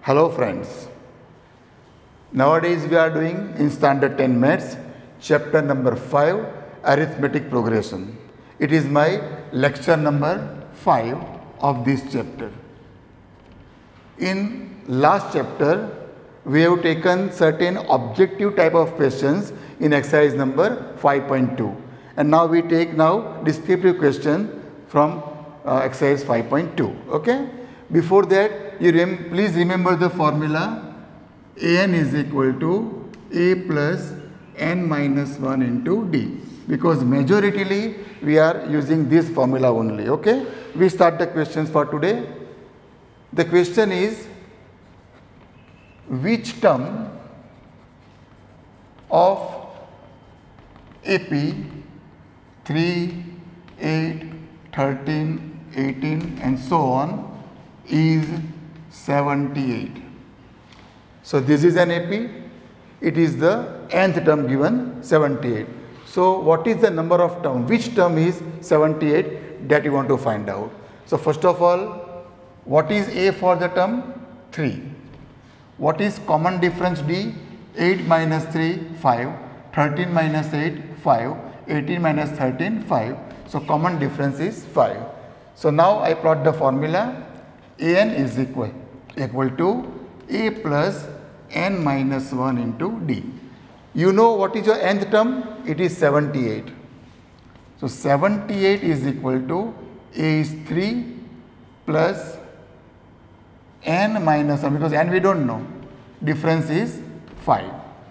Hello friends, nowadays we are doing in standard 10 maths chapter number 5 arithmetic progression. It is my lecture number 5 of this chapter. In last chapter we have taken certain objective type of questions in exercise number 5.2 and now we take descriptive question from exercise 5.2. Okay. Before that, please remember the formula. An is equal to A plus n minus 1 into D, because majoritarily we are using this formula only. Okay. We start the questions for today. The question is, which term of AP 3, 8, 13, 18 and so on is 78. So this is an AP, it is the nth term given 78. So what is the number of term, which term is 78, that you want to find out. So first of all, what is A for the term? 3. What is common difference D? 8 minus 3, 5, 13 minus 8, 5, 18 minus 13, 5. So common difference is 5. So now I plot the formula. An is equal to A plus n minus 1 into D. You know what is your nth term? It is 78. So 78 is equal to A is 3 plus n minus 1, because n we don't know. Difference is 5.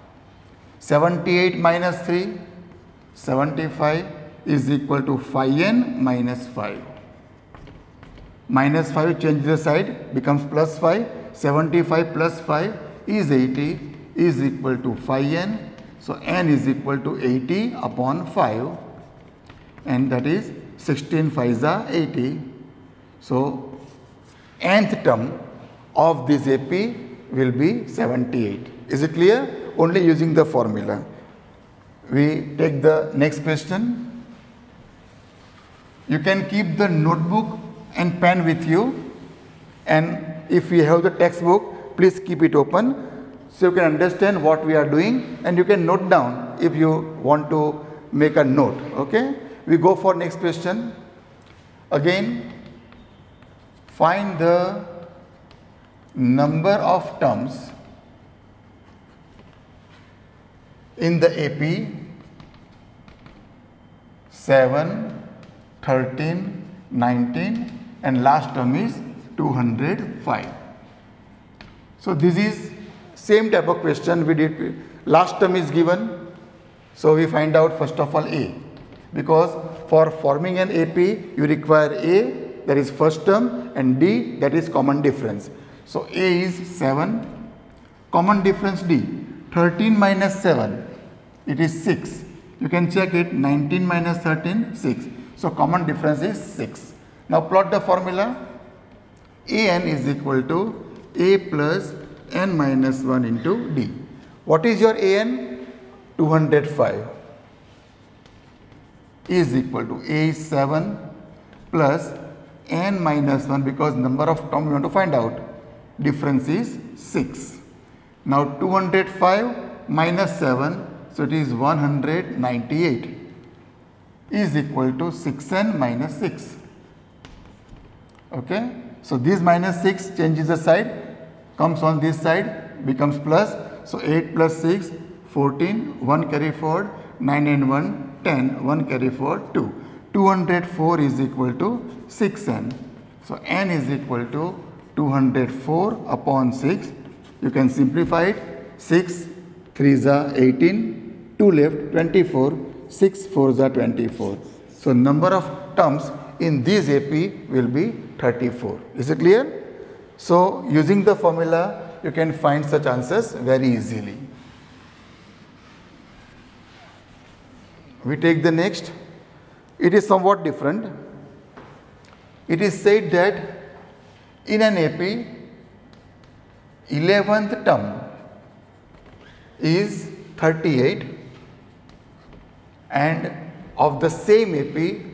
78 minus 3, 75 is equal to 5n minus 5. Minus 5 changes the side, becomes plus 5. 75 plus 5 is 80, is equal to 5n. So n is equal to 80 upon 5, and that is 16 5s are 80. So nth term of this AP will be 78. Is it clear? Only using the formula. We take the next question. You can keep the notebook and pen with you, and if you have the textbook, please keep it open so you can understand what we are doing, and you can note down if you want to make a note. Okay. We go for next question. Again, find the number of terms in the AP 7, 13, 19 and last term is 205. So this is same type of question we did. Last term is given. So we find out first of all A, because for forming an AP you require A, that is first term, and D, that is common difference. So A is 7, common difference D, 13 minus 7, it is 6. You can check it, 19 minus 13, 6. So common difference is 6. Now plot the formula. An is equal to A plus n minus 1 into D. What is your An? 205 is equal to A is 7 plus n minus 1, because number of term we want to find out. Difference is 6. Now 205 minus 7, so it is 198 is equal to 6n minus 6. Okay. So this minus 6 changes the side, comes on this side, becomes plus. So 8 plus 6, 14, 1 carry forward, 9 and 1, 10, 1 carry forward, 2. 204 is equal to 6n. So n is equal to 204 upon 6. You can simplify it. 6 3s are 18, 2 left 24, 6 4s are 24. So number of terms in this AP will be 34. Is it clear? So using the formula you can find such answers very easily. We take the next. It is somewhat different. It is said that in an AP 11th term is 38 and of the same AP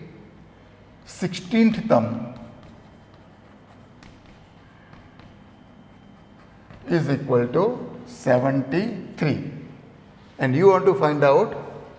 16th term is equal to 73, and you want to find out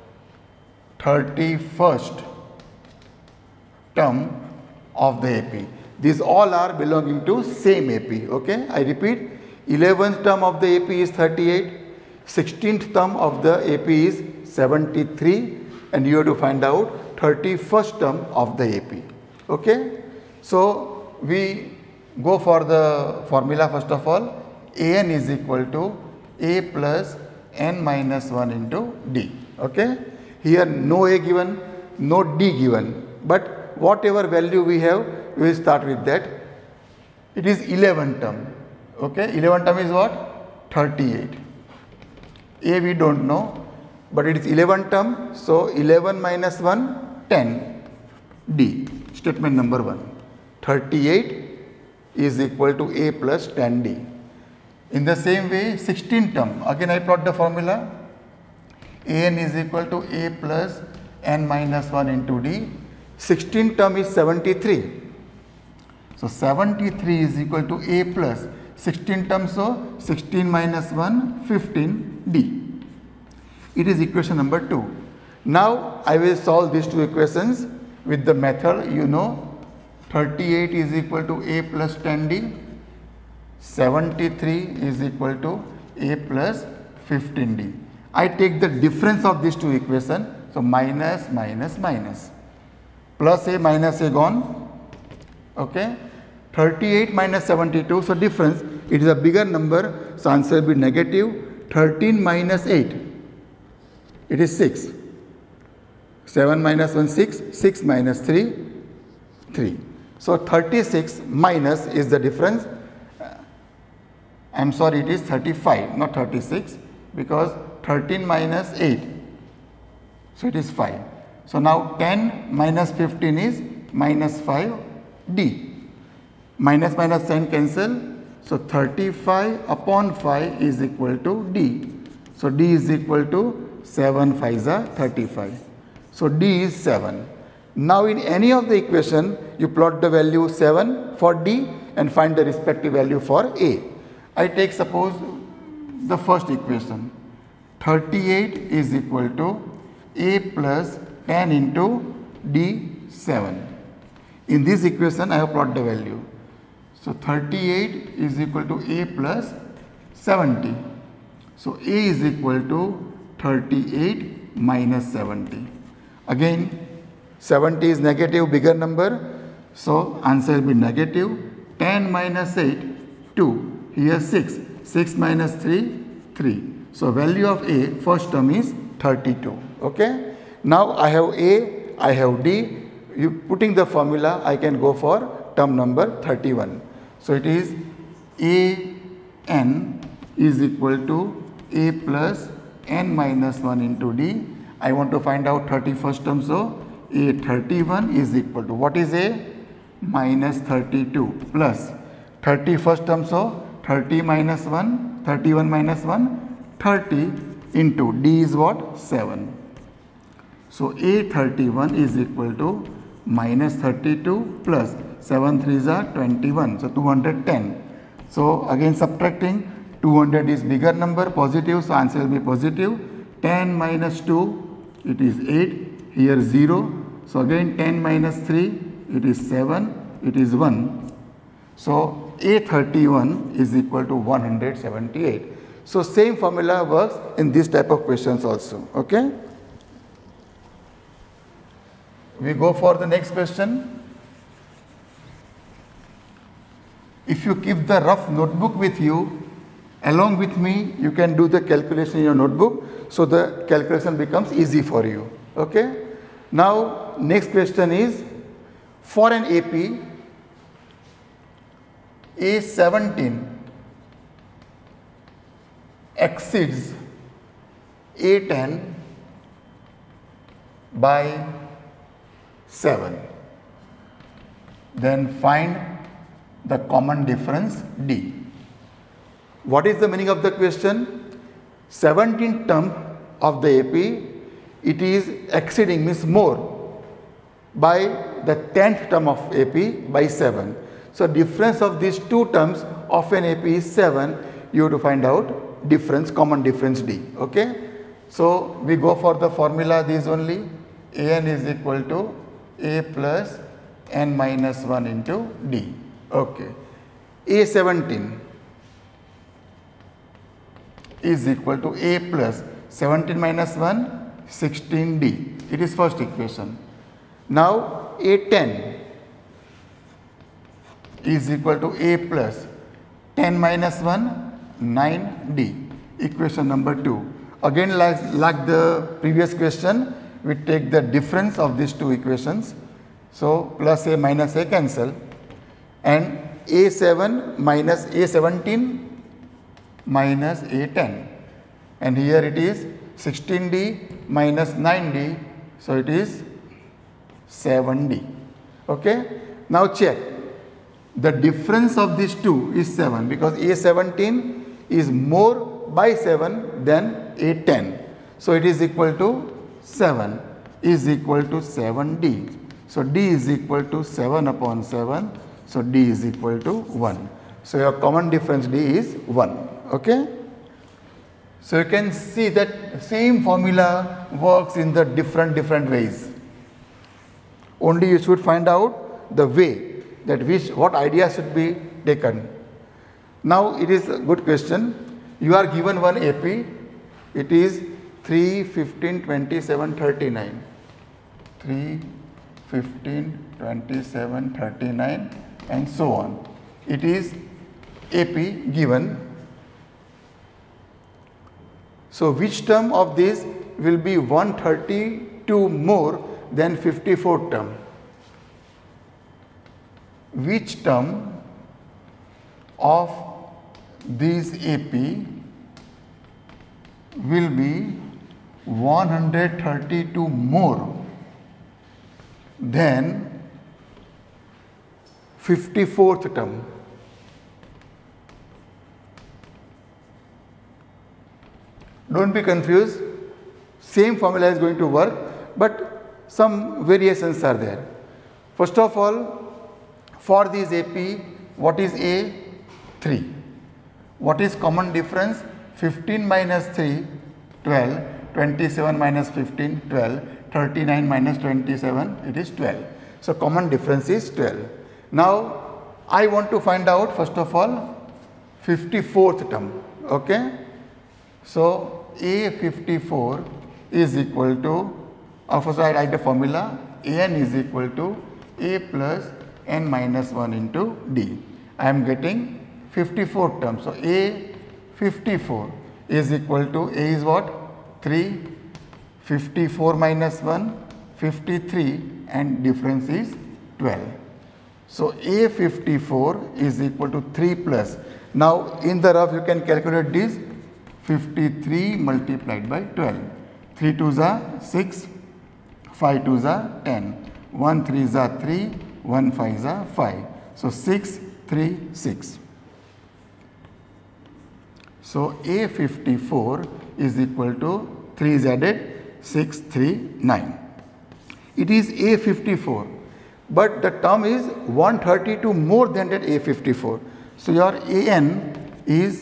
31st term of the AP. These all are belonging to same AP. Okay, I repeat, 11th term of the AP is 38, 16th term of the AP is 73, and you have to find out 31st term of the AP. Okay, so we go for the formula. First of all, AN is equal to A plus N minus 1 into D. Okay, here no A given, no D given, but whatever value we have, we will start with that. It is 11 term. Okay, 11 term is what? 38. A we don't know, but it is 11 term, so 11 minus 1, 10. D, statement number 1. 38 is equal to A plus 10D. In the same way, 16 term, again I plot the formula. AN is equal to A plus N minus 1 into D. 16 term is 73. So 73 is equal to A plus 16 terms, so 16 minus 1, 15 D. It is equation number 2. Now I will solve these two equations with the method you know. 38 is equal to A plus 10D. 73 is equal to A plus 15D. I take the difference of these two equations. So minus, minus, minus. Plus A minus A gone. Okay. 38 minus 72. So difference. It is a bigger number. So answer will be negative. 13 minus 8. It is 6. 7 minus 1, 6. 6 minus 3, 3. So 36 minus is the difference. I am sorry, it is 35, not 36, because 13 minus 8. So it is 5. So now 10 minus 15 is minus 5 D. Minus minus 10 cancel. So 35 upon 5 is equal to D. So D is equal to 7 5s are 35. So D is 7. Now in any of the equation, you plot the value 7 for D and find the respective value for A. I take suppose the first equation. 38 is equal to A plus 10 into D 7. In this equation, I have plotted the value. So 38 is equal to A plus 70. So A is equal to 38 minus 70. Again, 70 is negative, bigger number. So answer will be negative. 10 minus 8, 2. Here 6. 6 minus 3, 3. So value of A, first term is 32. Okay. Now I have A, I have D. You putting the formula, I can go for term number 31. So it is A N is equal to A plus N minus 1 into D. I want to find out 31st term. So A 31 is equal to, what is A? Minus 32 plus 31st term. So 30 minus 1, 31 minus 1, 30 into D is what? 7. So A31 is equal to minus 32 plus 7 3s are 21. So 210. So again subtracting, 200 is bigger number, positive. So answer will be positive. 10 minus 2, it is 8. Here 0. So again 10 minus 3, it is 7. It is 1. So A31 is equal to 178. So same formula works in this type of questions also. Okay. We go for the next question. If you keep the rough notebook with you, along with me, you can do the calculation in your notebook. So the calculation becomes easy for you. Okay. Now next question is, for an AP, A17 exceeds A10 by 7. Then find the common difference D. What is the meaning of the question? 17th term of the AP, it is exceeding, means more, by the 10th term of AP by 7. So difference of these two terms of an AP is 7. you have to find out difference, common difference D. Okay. So we go for the formula these only. An is equal to A plus n minus 1 into D. Okay. A17 is equal to A plus 17 minus 1, 16D. It is first equation. Now A10 is equal to A plus 10 minus 1, 9D. Equation number 2. Again, like the previous question, we take the difference of these two equations. So plus A minus A cancel, and A7 minus A17 minus A10, and here it is 16D minus 9D, so it is 7D. Okay. Now check, the difference of these two is 7 because A17 is more by 7 than A10. So it is equal to 7 is equal to 7D. So D is equal to 7 upon 7. So D is equal to 1. So your common difference D is 1. Okay. So you can see that same formula works in the different ways. Only you should find out the way that what idea should be taken. Now it is a good question. You are given one AP. It is 3, 15, 27, 39. 3, 15, 27, 39 and so on. It is AP given. So which term of this will be 132 more than 54 term? Which term of this AP will be 132 more than 54th term? Don't be confused, same formula is going to work, but some variations are there. First of all, for this AP, what is A? 3. What is common difference? 15 minus 3, 12, 27 minus 15, 12, 39 minus 27, it is 12. So common difference is 12. Now I want to find out first of all 54th term. Okay. So A54 is equal to, first I write the formula, An is equal to A plus n minus 1 into D. I am getting 54 terms. So A54 is equal to, A is what? 3, 54 minus 1, 53 and difference is 12. So A54 is equal to 3 plus. Now in the rough you can calculate this, 53 multiplied by 12. 3 2s are 6, 5 2s are 10, 1 3s are 3, 1 5s are 5. So 6, 3, 6. So A54 is equal to 3 is added, 6, 3, 9. It is A54, but the term is 132 more than that A54. So your An is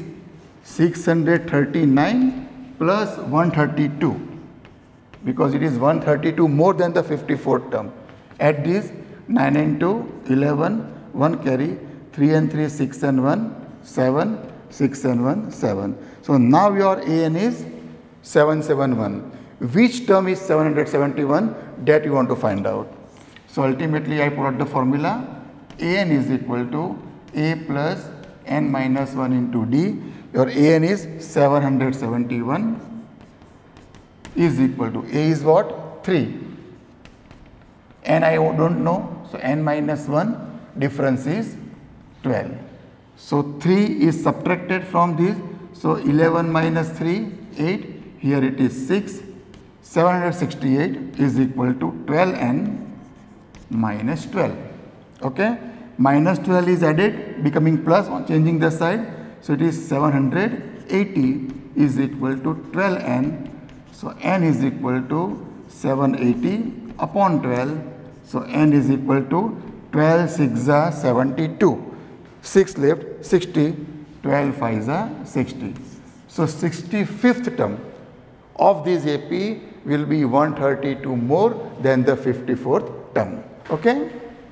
639 plus 132, because it is 132 more than the 54th term. Add this, 9 and 2, 11, 1 carry, 3 and 3, 6 and 1, 7, 6 and 1, 7. So now your An is 771. Which term is 771? That you want to find out. So ultimately I put out the formula, An is equal to A plus n minus 1 into D. Your An is 771 is equal to, A is what? 3. N I don't know, so n minus 1 difference is 12. So 3 is subtracted from this, so 11 minus 3, 8, here it is 6, 768 is equal to 12n minus 12. Okay, minus 12 is added becoming plus on changing the side, so it is 780 is equal to 12n. So n is equal to 780 upon 12. So n is equal to 12 6 are 72. 6 left, 60, 12 5s are 60. So 65th term of this AP will be 132 more than the 54th term. Okay?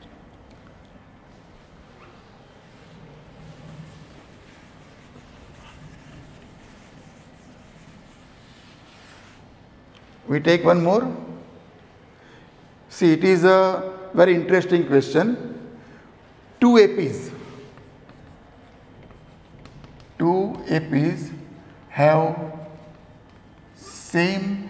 We take one more. See, it is a very interesting question. Two APs have same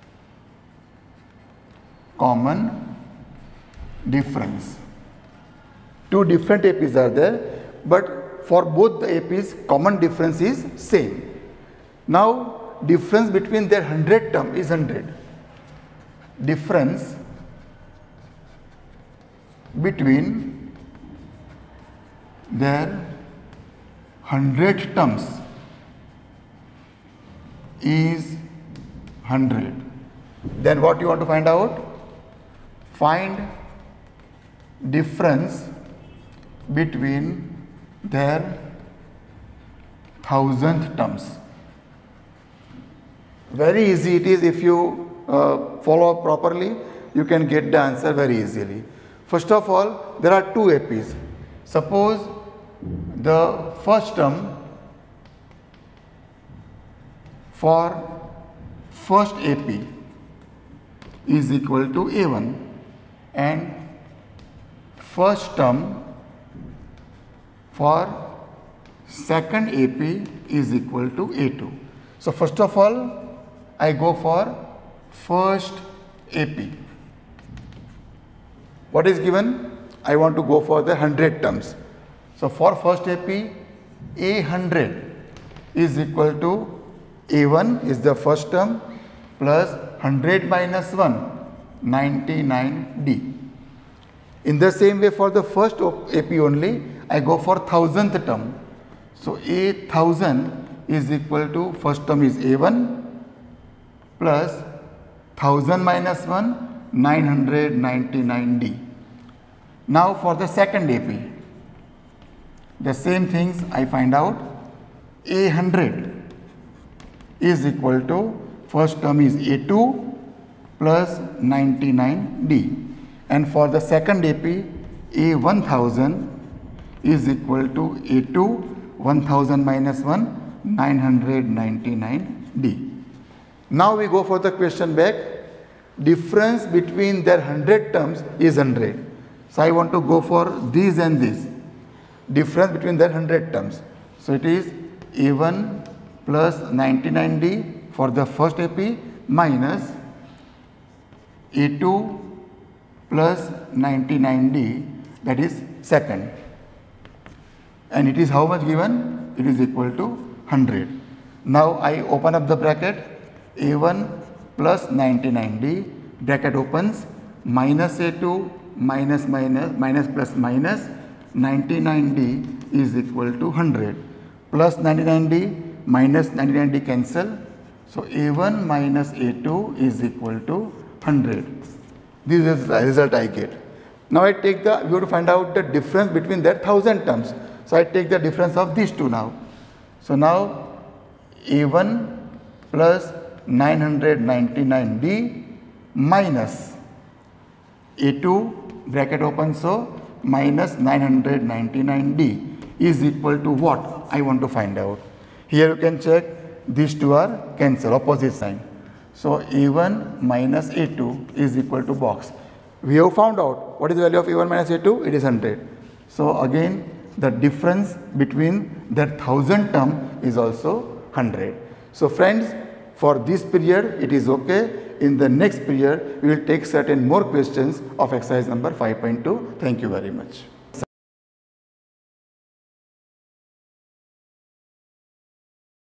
common difference. Two different APs are there, but for both the APs common difference is same. Now difference between their 100 term is 100. Difference between their 100 terms is 100. Then what you want to find out? Find difference between their 1000th terms. Very easy it is. If you follow up properly, you can get the answer very easily. First of all, there are two APs. Suppose the first term for first AP is equal to A1 and first term for second AP is equal to A2. So first of all, I go for first AP. What is given? I want to go for the 100 terms. So for first AP, A100 is equal to A1 is the first term plus 100 minus 1, 99D. In the same way, for the first AP only, I go for 1000th term. So A1000 is equal to, first term is A1 plus 1000 minus 1, 999D. Now for the second AP, the same things I find out. A100 is equal to, first term is A2 plus 99D. And for the second AP, A1000 is equal to A2, 1000 minus 1, 999D. Now we go for the question back. Difference between their 100 terms is 100. So I want to go for this and this. Difference between their 100 terms. So it is A1 plus 99D for the first AP minus A2 plus 99D, that is second. And it is how much given? It is equal to 100. Now I open up the bracket. A1 plus 99D, bracket opens, minus A2 minus plus minus 99D is equal to 100, plus 99D minus 99D cancel. So A1 minus A2 is equal to 100. This is the result I get. Now I take the, we have to find out the difference between their 1000 terms. So I take the difference of these two now. So now A1 plus 999D minus A2 bracket open, so minus 999D is equal to what? I want to find out. Here you can check, these two are cancel, opposite sign. So A1 minus A2 is equal to box. We have found out what is the value of A1 minus A2? It is 100. So again the difference between that 1000 term is also 100. So friends, for this period it is okay. In the next period we will take certain more questions of exercise number 5.2. Thank you very much.